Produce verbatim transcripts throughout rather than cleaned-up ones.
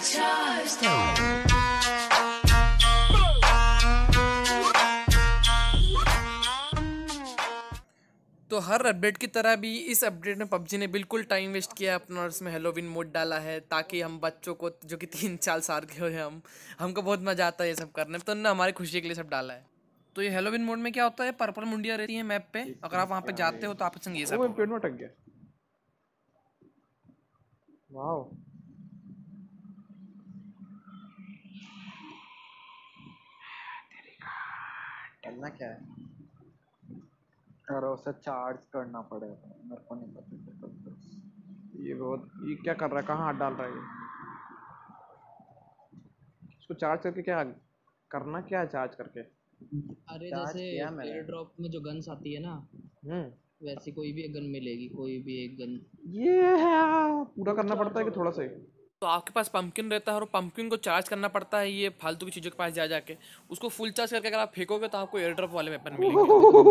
तो हर अपडेट की तरह भी इस अपडेट में पबजी ने बिल्कुल टाइम वेस्ट किया अपना और इसमें हेलोविन मोड डाला है ताकि हम बच्चों को जो कि तीन चार साल के हुए हम हमको बहुत मजा आता है ये सब करने में, तो उन्होंने हमारी खुशी के लिए सब डाला है। तो ये हेलोविन मोड में क्या होता है, पर्पल मुंडिया रहती है मैप पे, अगर आप वहाँ पे जाते हो तो आपके संग ये सब होगा। पेड़ में अटक गया। वाओ करना क्या है? और उसे चार्ज करना पड़ेगा, मेरे को नहीं पता। ये बहुत ये क्या कर रहा है, कहाँ हाथ डाल रहा है ये? इसको चार्ज करके क्या करना, क्या है चार्ज करके? अरे जैसे एयर ड्रॉप में जो गन्स आती है ना, हम्म वैसी कोई भी एक गन मिलेगी, कोई भी एक गन। ये पूरा करना पड़ता है कि थोड़ा सा ही? तो आपके पास पंपकिन रहता है और पंपकिन को चार्ज करना पड़ता है ये फालतू की चीज़ों के पास जा जाके, उसको फुल चार्ज करके अगर आप फेंकोगे तो आपको एयर ड्रॉप वाले वेपन मिलेंगे।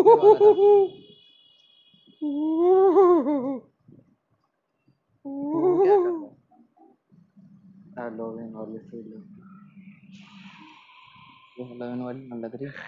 हेलोविन वाली फीलिंग, ये हेलोविन वाली न लग रही।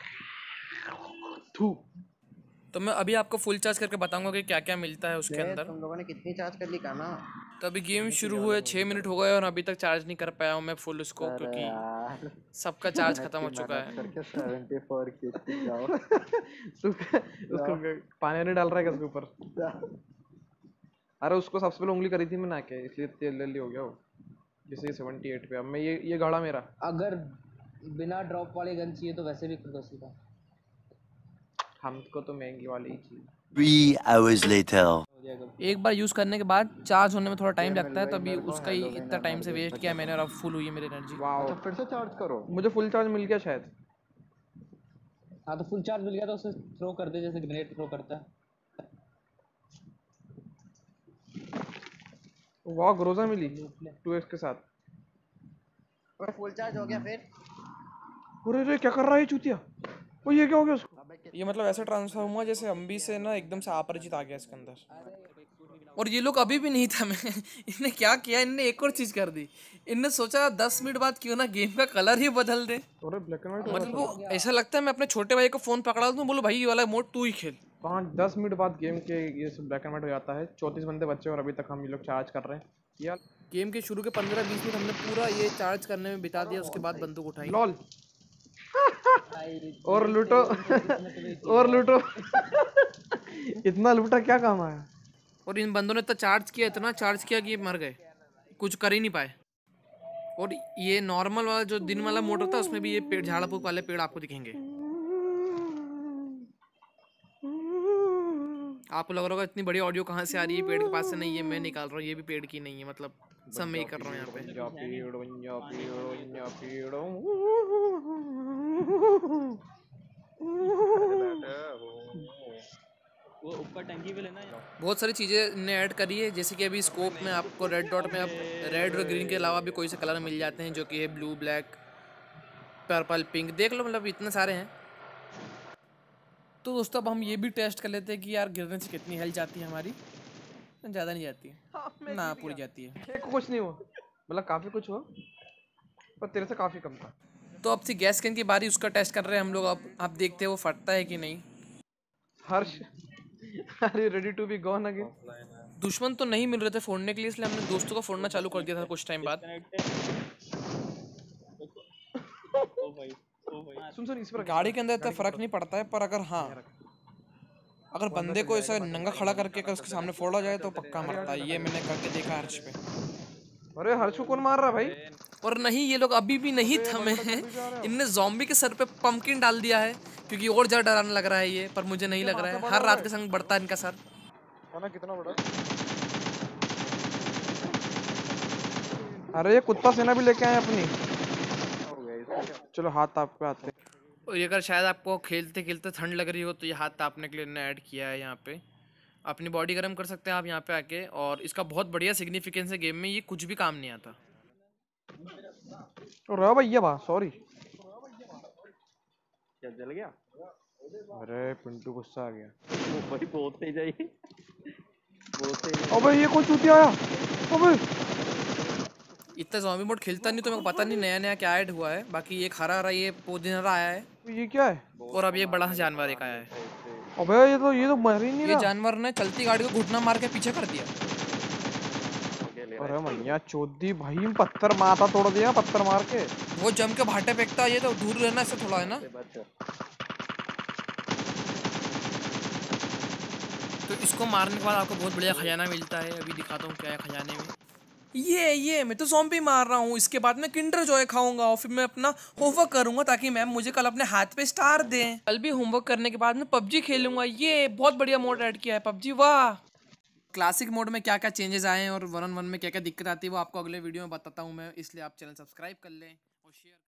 तो मैं अभी आपको फुल चार्ज करके बताऊंगा कि क्या क्या मिलता है उसके अंदर। तुम लोगों ने कितनी चार्ज कर ली का ना? तो अभी गेम शुरू हुए छः मिनट हो गए और अभी तक चार्ज नहीं कर पाया हूँ मैं फुल उसको, क्योंकि सबका चार्ज खत्म हो चुका है। करके सेवेंटी फोर की जाओ। उसको पानी नहीं डाल रहा है क्या उसके ऊपर? अरे उसको सबसे पहले उंगली करी थी मैंने आके, इसलिए तेल ले लिया हो गया वो। जैसे सेवेंटी एट पे अब मैं ये ये गाड़ा मेरा। अगर बिना ड्रॉप वाली गन चाहिए तो वैसे भी कर दो सीधा। हमको तो महंगी वाली ही चाहिए। Three hours later. एक बार यूज़ करने के बाद चार्ज होने में थोड़ा टाइम लगता है, तभी उसका ही इतना टाइम से वेस्ट किया मैंने और अब फुल हुई है मेरी एनर्जी। अच्छा फिर से चार्ज करो। मुझे फुल चार्ज मिल गया शायद। हाँ तो फुल चार्ज मिल गया तो उसे थ्रो कर दे जैसे ग्रेनेड थ्रो करता है। वाह ग्रोजा मिली टू एक्स के साथ। और फुल चार्ज हो गया फिर? अरे रे क्या कर रहा है चूतिया? ओ ये क्या हो गया उसको? ये मतलब ऐसा ट्रांसफॉर्म हुआ जैसे अम्बी से ना एकदम से अपरिचित आ गया इसके अंदर। और ये लोग अभी भी नहीं था मैं इनने क्या किया, इनने एक और चीज कर दी। इनने सोचा दस मिनट बाद क्यों ना गेम का कलर ही बदल दे। अरे ब्लैक एंड व्हाइट मतलब वो ऐसा लगता है मैं अपने छोटे भाई को फोन पकड़ा दूं, बोलो भाई ये वाला मोड तू ही खेल। पाँच दस मिनट बाद गेम के ये सब ब्लैक एंड व्हाइट हो जाता है। चौंतीस बंदे बच्चे और अभी तक हम ये लोग चार्ज कर रहे हैं यार। गेम के शुरू के पंद्रह बीस मिनट हमने पूरा ये चार्ज करने में बिता दिया, उसके बाद बंदूक उठाई। लॉल और लूटो और लूटो इतना लूटा क्या काम आया? और इन बंदों ने इतना चार्ज किया इतना चार्ज किया कि ये मर गए, कुछ कर ही नहीं पाए। और ये नॉर्मल वाला जो दिन वाला मोड होता है उसमें भी ये पेड़ झाड़ फूक वाले पेड़ आपको दिखेंगे। आपको लग रहा होगा इतनी बड़ी ऑडियो कहाँ से आ रही है, पेड़ के पास से नहीं है, मैं निकाल रहा हूँ, ये भी पेड़ की नहीं है, मतलब सब मैं ही कर रहा हूँ यहाँ पे। वो ऊपर टंकी पे लेना है। बहुत सारी चीज़ें ने ऐड करी है, जैसे कि अभी स्कोप में आपको रेड डॉट में अब रेड और ग्रीन के अलावा भी कोई से कलर मिल जाते हैं, जो कि है ब्लू, ब्लैक, पर्पल, पिंक, देख लो मतलब इतने सारे हैं। तो दोस्तों अब हम ये भी टेस्ट कर लेते हैं कि यार गिरने से कितनी हेल्थ जाती है हमारी। ज़्यादा नहीं जाती है ना, पूरी जाती है। कुछ नहीं हुआ, मतलब काफ़ी कुछ हुआ पर तेरे से काफ़ी कम था। तो अब से गैस कैन की बारी, उसका टेस्ट कर रहे हैं हम लोग। अब आप देखते हैं वो फटता है कि नहीं। हर्ष Are you ready to be gone again? दुश्मन तो नहीं मिल रहे थे फोड़ने के लिए, इसलिए हमने दोस्तों को फोड़ना चालू कर दिया था कुछ टाइम बाद। सुन सुन इस पर गाड़ी के अंदर इतना फर्क नहीं पड़ता है, पर अगर हाँ अगर बंदे को ऐसा नंगा खड़ा करके अगर उसके सामने फोड़ा जाए तो पक्का मरता है। ये मैंने करके देखा हर्ष पे। अरे हर्ष को कौन मार रहा है भाई? और नहीं, ये लोग अभी भी नहीं थमे हैं। इनने ज़ॉम्बी के सर पे पंपकिन डाल दिया है, क्योंकि और ज़्यादा डराने लग रहा है ये, पर मुझे नहीं लग रहा है। हर रात के संग बढ़ता है इनका सर। कितना बड़ा? अरे ये कुत्ता सेना भी लेके आए अपनी। चलो हाथ ताप पे आते हैं। और ये अगर शायद आपको खेलते खेलते ठंड लग रही हो तो ये हाथ तापने के लिए इन्होंने ऐड किया है यहाँ पे। अपनी बॉडी गर्म कर सकते हैं आप यहाँ पे आके, और इसका बहुत बढ़िया सिग्निफिकेंस है गेम में। ये कुछ भी काम नहीं आता। रो भैया बा सॉरी। क्या जल गया? अरे पिंटू गुस्सा आ गया। वो भाई बहुत तेज आई, बहुत तेज। अबे ये कौन चूतिया आया? अबे इतना ज़ॉम्बी मोड खेलता नहीं तो मेरे को पता नहीं नया नया क्या ऐड हुआ है। बाकी ये हरा हरा ये पोदिनरा आया है ये क्या है? और अब ये बड़ा सा जानवर एक आया है। अबे ये तो ये तो मर ही नहीं ये रहा। जानवर ने चलती गाड़ी को घुटना मार के पीछे कर दिया। अरे मैया चौधी भाई पत्थर माथा तोड़ दिया पत्थर मार के। वो जम के भाटे फेंकता है, ये तो दूर रहना इससे थोड़ा है ना। तो इसको मारने के बाद आपको बहुत बढ़िया खजाना मिलता है। अभी दिखाता हूँ क्या है खजाने में। ये ये मैं तो ज़ॉम्बी मार रहा हूँ, इसके बाद मैं किंडर जॉय खाऊंगा और फिर मैं अपना होमवर्क करूंगा ताकि मैम मुझे कल अपने हाथ पे स्टार दें। कल भी होमवर्क करने के बाद मैं पबजी खेलूंगा। ये बहुत बढ़िया मोड ऐड किया है पबजी, वाह। क्लासिक मोड में क्या क्या चेंजेस आए हैं और वन ऑन वन में क्या क्या दिक्कत आती है वो आपको अगले वीडियो में बताता हूँ मैं, इसलिए आप चैनल सब्सक्राइब कर लें और शेयर